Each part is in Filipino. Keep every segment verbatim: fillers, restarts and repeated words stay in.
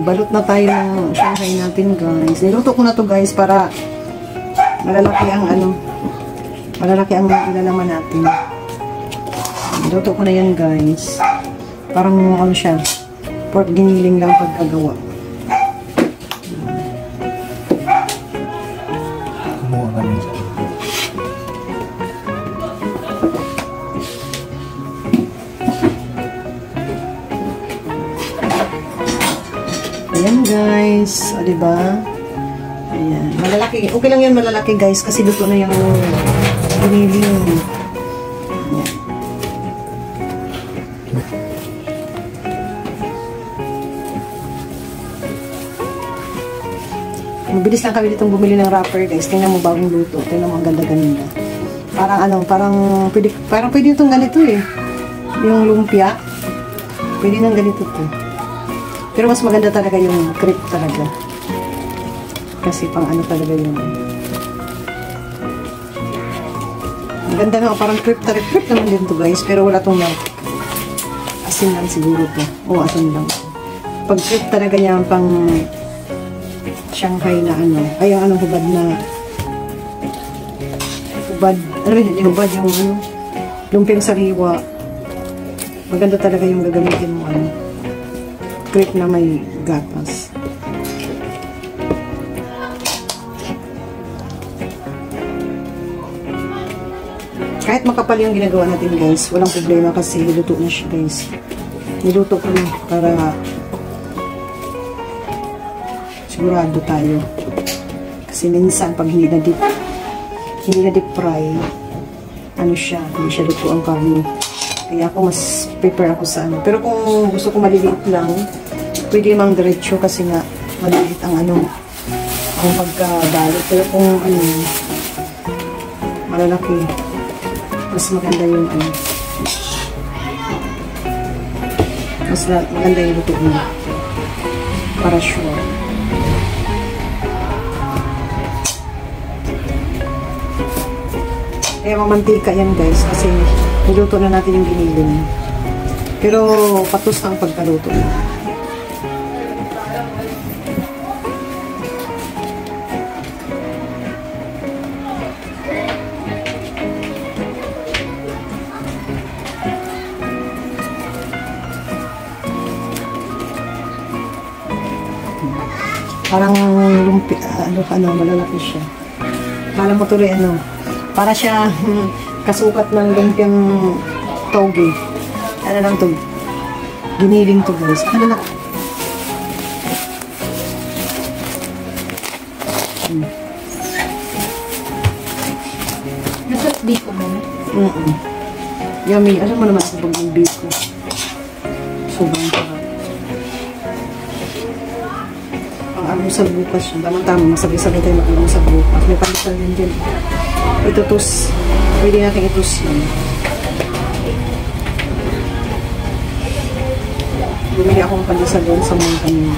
Magbalot na tayo ng Shanghai natin, guys. Niluto ko na to, guys, para malalaki ang ano, malalaki ang ilalaman natin. Niluto ko na yan, guys. Parang ano siya, pork giniling lang pagkagawa. Kumuha kami. Ayan, guys. O, diba? Ayan. Malalaki. Okay lang yan malalaki, guys, kasi luto na yung giniling. Ayan. Mabilis lang kami ditong bumili ng wrapper, guys. Tingnan mo bagong luto. Tingnan mo ang ganda-ganda. Parang ano, parang pwede, parang pwede itong ganito eh. Yung lumpia. Pwede nang ganito to. Pero mas maganda talaga yung crepe talaga. Kasi pang ano talaga yun. Ang ganda nga, parang crepe talaga. Crepe naman din to, guys. Pero wala tong milk. Asin lang siguro to. O, asin lang. Pag crepe talaga niya pang Shanghai na ano. Ay, yung ano, hubad na hubad. Ano yun? Hubad yung ano. Lumpiang sariwa. Maganda talaga yung gagamitin mo ano. Crepe na may gatas. Kahit makapal yung ginagawa natin, guys, walang problema kasi niluto na siya, guys. Niluto ko na para sigurado tayo. Kasi minsan pag hindi na deep hindi na deep fry, ano siya, hindi siya luto ang karne. Kaya ako mas prepare ako sa ano. Pero kung gusto ko maliliit lang, pwede mang diretso kasi nga maliliit ang ano, ang pagkabalot. Pero kung ano, malalaki, mas maganda yung ano, mas maganda yung luto mo para sure. Kaya mamantika yan, guys, kasi niluto na natin yung giniling. Pero patos ang pagkaluto. Parang lumpi, ano, ano, malalaki siya. Kala mo tuloy, ano, para siya hmm, kasukat ng lumpiang toge. Ano lang to? Giniling to, guys. Ano lang? Hmm. Nasat biko mo? Mm -mm. Yummy. Alam mo naman sa pag ng biko. Sobrang sarap. Ang almusal bukas yun. Tama-tama. Masabi-sabi tayo mag-almusal bukas. May palisal din dyan. Itutus. Pwede natin itus yun. Bumili akong pandesal doon sa mga kanina.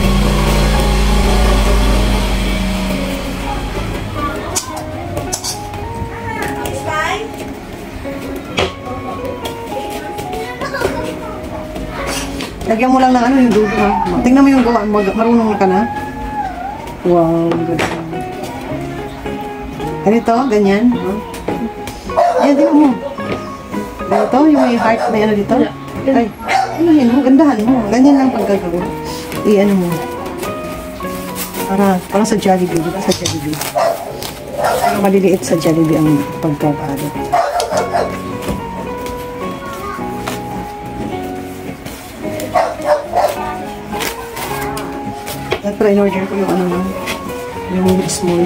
Lagyan mo lang ng ano yung dulo, ha. Tingnan mo yung gawa. Marunong ka na. Wow, good. Ganito, ganyan. Ayan, tingnan mo. Ganito, yung may heart, may ano dito. Ay. Ano yun mo? Gandahan mo. Ganyan lang pagkagawin. I-ano mo. Para, para sa Jollibee. Diba sa Jollibee? Para maliliit sa Jollibee ang pagkakalo. At para in-order ko yung ano lang. Yung small.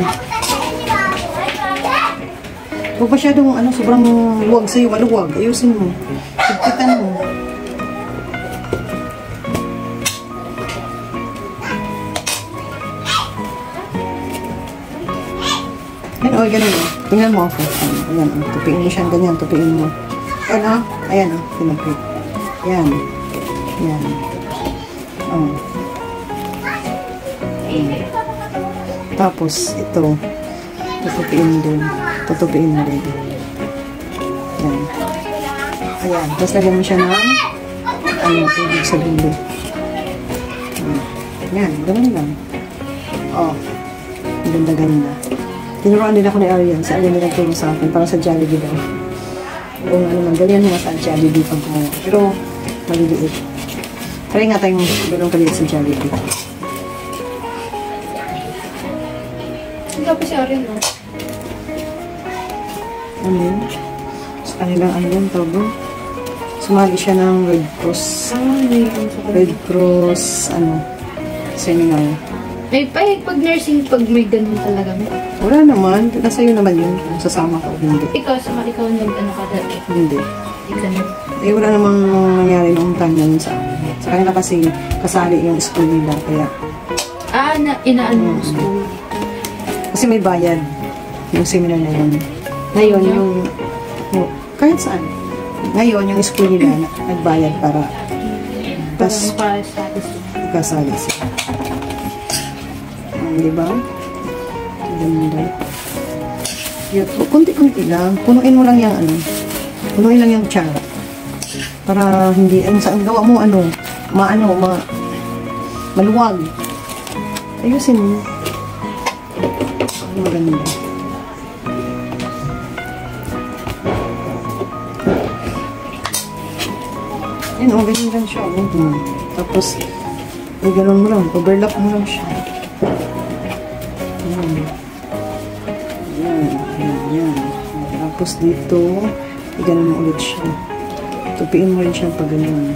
Huwag masyadong ano, sobrang luwag sa'yo. Maluwag. Ayusin mo. Sigpitan mo. Yan, o, ganun o. Tingnan mo ako. Ayan, o. Tupiin mo siya. Ganyan, tupiin mo. Ayan, o. Ayan, o. Pinapit. Yan. Yan. O. Ayan. Tapos, ito. Tutupiin din. Tutupiin mo din. Yan. Ayan. Tapos, lagyan mo siya ng ano, tubig sa dulo. Ayan. Yan, ganun lang. Oh, ganda-ganda. Tinuruan din ako ni Arian. Si Arian din nagtulong sa akin. Parang sa Jollibee daw. Kung ano man, ganyan mo sa Jollibee pag gumawa. Pero, maliliit. Try nga tayong ganun kaliit sa Jollibee. Ang tapos si Arian, no? Ano yun? Sa kanilang ano yun, tawag. Sumali siya ng Red Cross. Ah, may ano sa Red Cross, ano, seminar. May pa, pag nursing, pag may ganun talaga mo. Wala naman. Nasa iyo naman yun. Kung sasama ka o hindi. Ikaw, sama ikaw nag ano ka dati. Hindi. Hindi ka na. Eh, wala namang nangyari noong time na yun sa akin. Sa kanila kasi kasali yung school nila. Kaya, Ah, na, inaan mo school. kasi may bayad yung seminar na yun. Ngayon, yung, yung kahit saan. Ngayon, yung school nila na, nagbayad para tas Para sa atin. kasali sila. Um, diba? Ganda. Yun, kunti-kunti lang. Punuin mo lang yung ano. Punuin lang yung tsara. Para hindi, ang saan gawa mo ano, maano, ma, maluwag. Ayusin mo. Maganda. Yan, oh, ganyan lang siya. Oh. Tapos, ay, ganun mo lang. Overlap mo lang siya. Yan. Yan. Yan. Yan. Tapos dito, ay, ganun mo ulit siya. Tupiin mo rin siya pag ganun.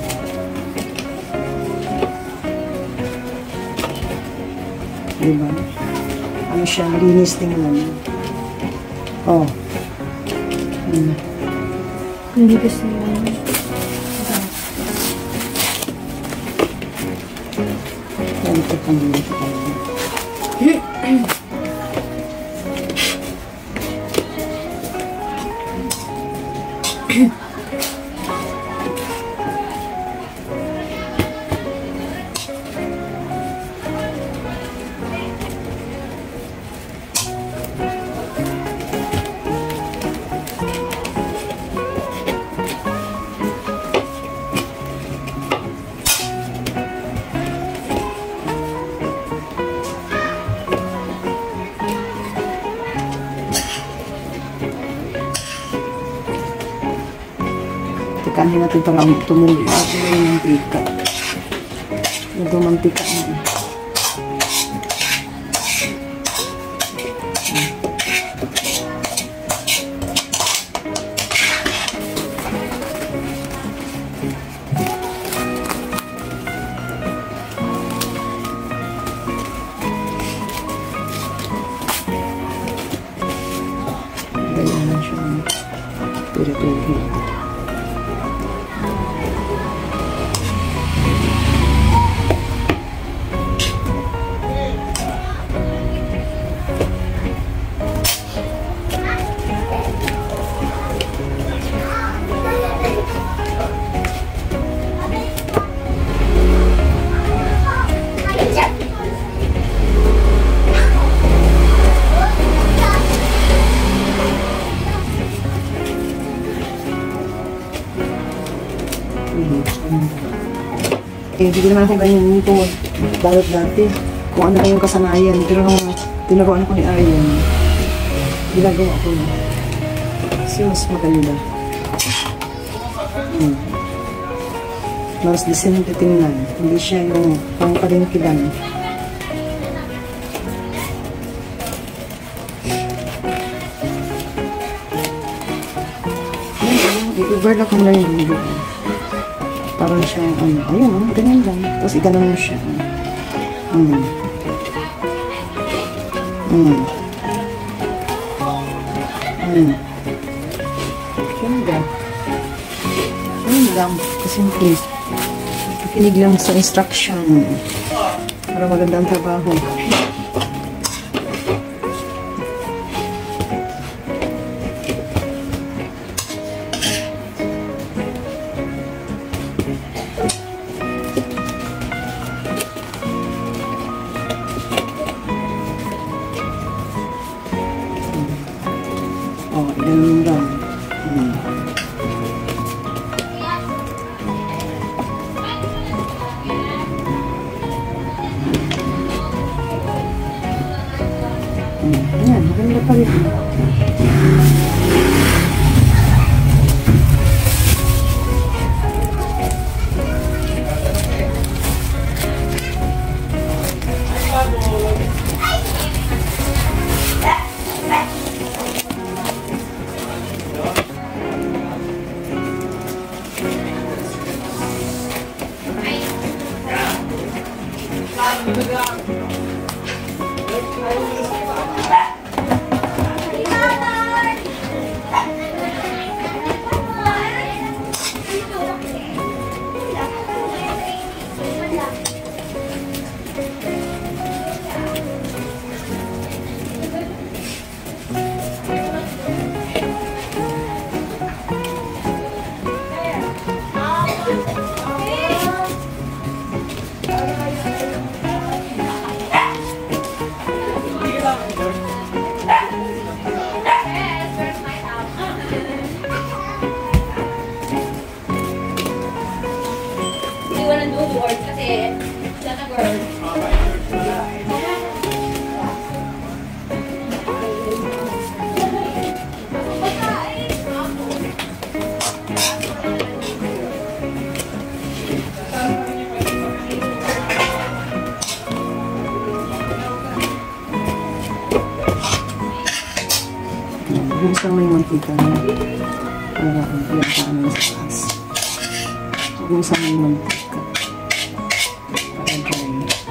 Diba? Ano siya, linis tingnan. Oh. Hmm. Hindi kasi naman. Yan ito pang linis tayo. Tikanin natin para tumuloy. Tumuloy yung mantika. Ito mantika na. Ganyan na siya. Pira-pira. Eh, hindi naman ako ganyan nito. Balot dati. Kung ano kayong kasanayan. Pero nung tinuruan ko ni Arian, ginagawa ko na. Kasi mas maganda. Hmm. Mas disente tingnan. Hindi siya yung pangkaringkilan. I-overlock mo na yung video. Parang siya, ano, ayun, oh, ganyan lang. Tapos iganon mo siya. Hmm. Hmm. Hmm. Ganda. Ayun lang. Kasi please, pakinig lang sa instruction. Para maganda ang trabaho. Oh, ganun lang. Hmm. Ayan, maganda pa rin. Gusto mo yung mantika niya. Para hindi ang kami sa taas. Gusto mo yung mantika. Para dry.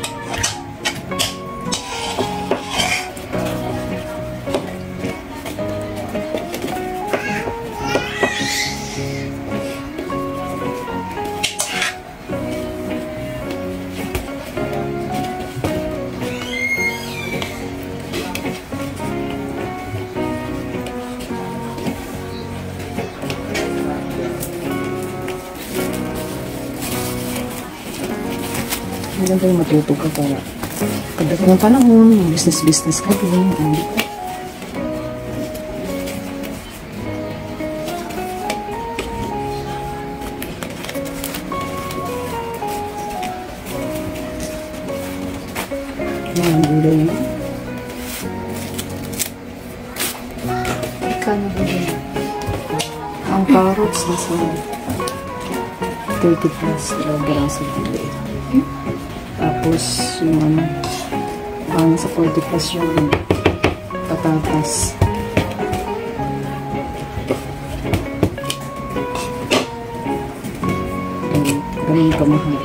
Maganda yung matuto ka para pagdating ng panahon, business-business ka din. Ayan, gulay na. Kano ba yun? Ang carrots nasa thirty plus kilograms sa gulay. Tapos, yung ano, ang sa forty plus yung patatas. Ganun kamahal.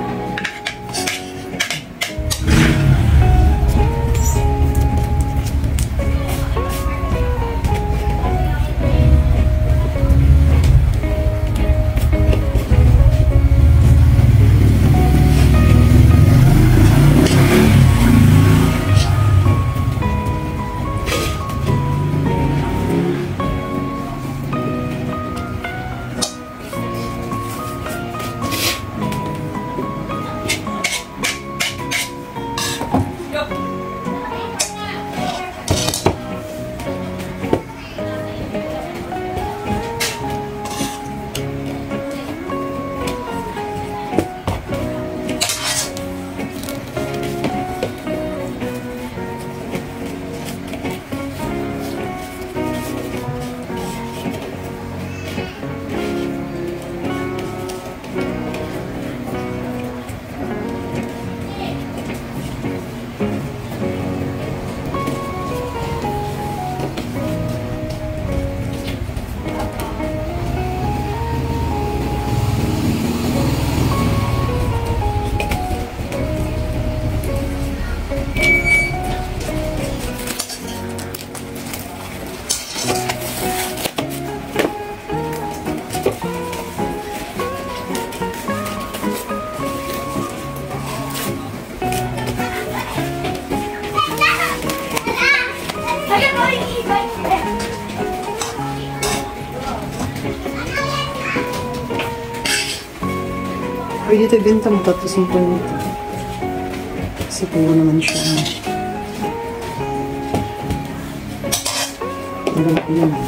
Pwede ito ibenta mo tatlo simple nito. Kasi puro naman siya. Marami ko yun.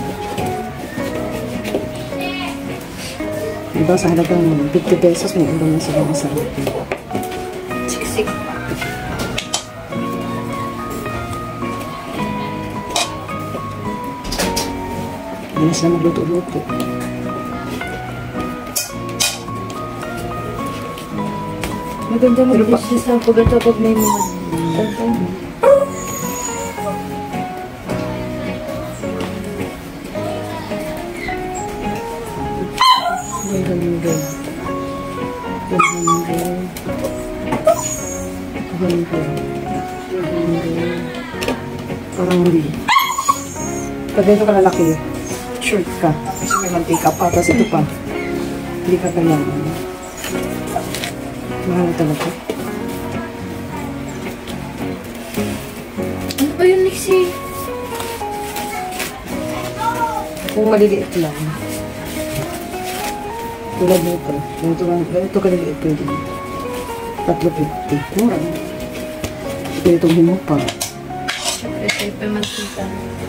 Diba sa halagang fifty pesos may ulam na sila masarap. Siksik. Hindi na sila magluto-luto. Maganda Pero pa- mag-dishes sa pagkata pag may mga tantang. One hundred. One hundred. One hundred. One hundred. Parang hindi. Pag ganito ka lalaki, short ka. Kasi may mantika pa. Tapos ito pa. Hindi ka kailangan. Mahal talaga. Ano ba yun, Lexie? Kung maliliit lang. Tulad nito. Ganito, ganito kaliliit pwede. Tatlo fifty. Mura. Ganito himo pa. Siyempre, sa'yo pa magkita.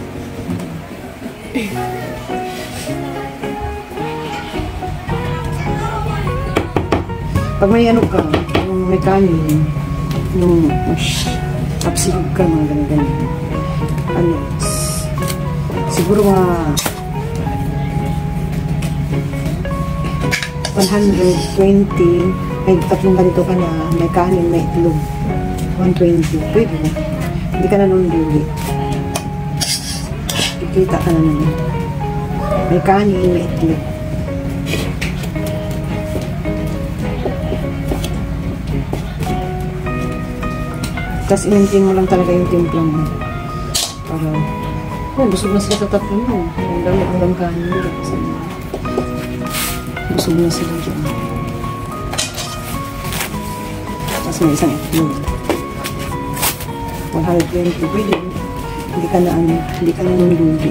Pag may ano ka, yung may kanin, yung mas tapsilog ka, mga ganun-ganun. Ano, siguro mga one hundred twenty, ay tatlong ganito ka na, may kanin, may itlog. one twenty, pwede na. Hindi ka na nun luli. Kikita ka na nun. May kanin, may itlog. Tapos inintin mo lang talaga yung timplang mo. Para, oh, busog na sila sa tatlo mo. Ang dami hanggang kanin nila. Busog na sila dyan. Tapos may isang itlog. one hundred twenty. Pwede. Hindi ka na ano, hindi ka na nululugi.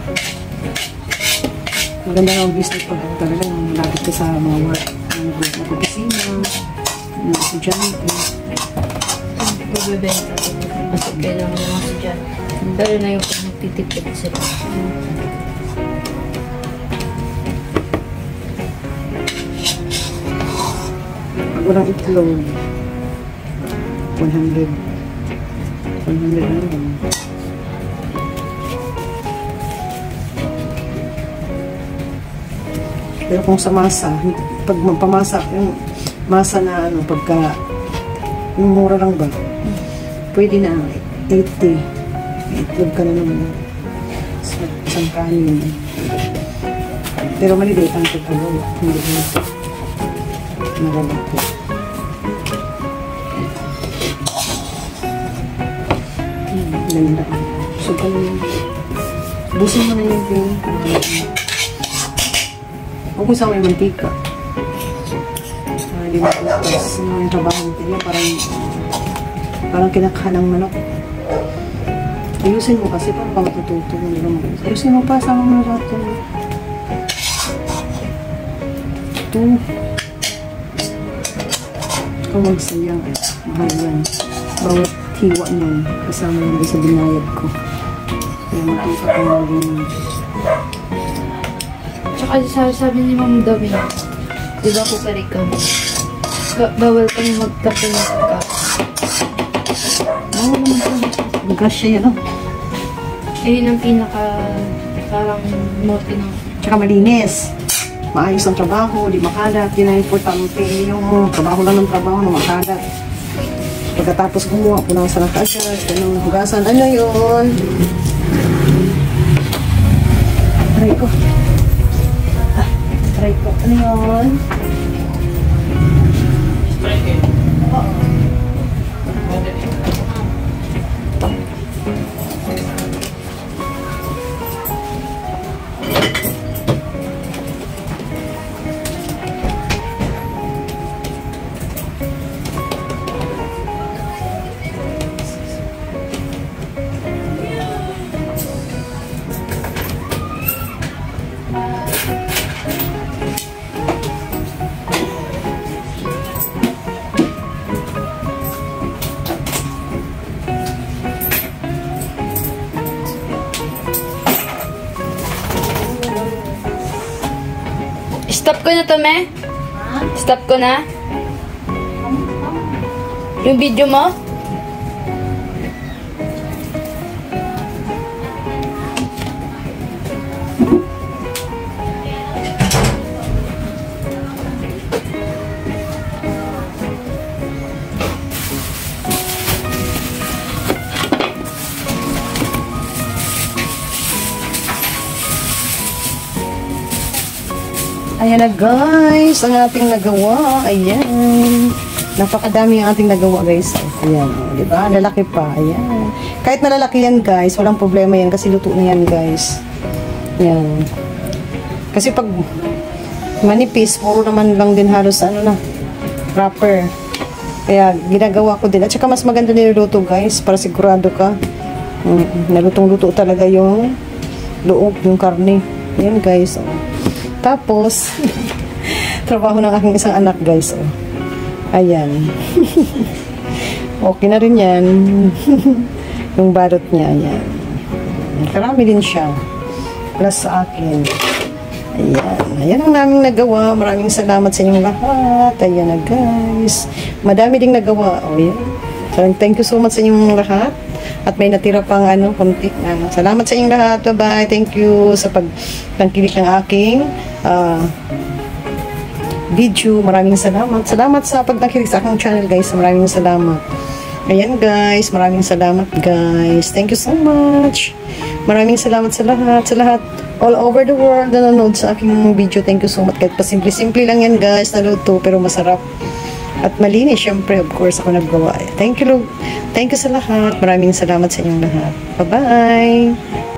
Maganda na ang business pag talaga yung malapit ka sa mga work. Nag-opisina, nag-estudyante. Magbebenta. Kasi kailangan ng mga dyan. Pero na yung pag nagtitipid sila. Pag walang itlog, one hundred. one hundred na lang. Pero kung sa masa, pag magpamasa, yung masa na ano, pagka, yung mura lang ba, pwede na eighty. May itlog ka na naman. Isang kanin. Pero maliliit ang pagkagawa. Hindi na. Nagalako. Hmm, ganda. So, kung busin mo na yung thing. Huwag mo sa may mantika. Hindi mo tapos yung trabaho nila parang parang kinakahan ng manok. Ayusin mo kasi parang pang matututo mo nila mo. Ayusin mo pa, sama mo na lahat yung ito. Kung magsayang, mahal yan. Bawat hiwa niyan, kasama yung sa binayad ko. Kaya matuto ko na rin. Tsaka sabi ni Ma'am Dami, di ba po kari ka? Bawal kami magtapo ng pagka. Bawal naman ito. Magkasya yan, oh. Ayun ang pinaka parang mote ng... Tsaka malinis. Maayos ang trabaho, di makalat. Di na importante yung trabaho lang ng trabaho na makalat. Pagkatapos gumawa, punasan ng kaagad, ganun, hugasan. Ano yun? Aray ko. Ah, aray ko. Ano yun? Oo. Stop ko na to, me? Stop ko na? Yung video mo? Ayan na guys, ang ating nagawa. Ayan. Napakadami ang ating nagawa guys. Ayan, oh, di ba? Lalaki pa. Ayan. Kahit nalalaki yan guys, walang problema yan kasi luto na yan guys. Ayan. Kasi pag manipis, puro naman lang din halos ano na, wrapper. Kaya ginagawa ko din. At saka mas maganda niluluto guys, para sigurado ka. Mm, nalutong-luto talaga yung loob, yung karne. Ayan guys. Oh. Tapos, trabaho ng aking isang anak guys. Oh. Ayan. Okay na rin yan. Yung balot niya. Ayan. Karami din siya. Plus sa akin. Ayan. Ayan ang naming nagawa. Maraming salamat sa inyong lahat. Ayan na guys. Madami ding nagawa. O yan. So, thank you so much sa inyong lahat. At may natira pang ano, konti. Ano. Salamat sa inyong lahat. Bye-bye. Thank you sa pagtangkilik ng aking uh, video. Maraming salamat. Salamat sa pagtangkilik sa aking channel guys. Maraming salamat. Ayan guys. Maraming salamat guys. Thank you so much. Maraming salamat sa lahat. Sa lahat. All over the world na nanonood sa aking video. Thank you so much. Kahit pa simple-simple lang yan guys. Naluto pero masarap. At malinis, syempre, of course, ako naggawa. Thank you, Lord. Thank you sa lahat. Maraming salamat sa inyong lahat. Bye-bye!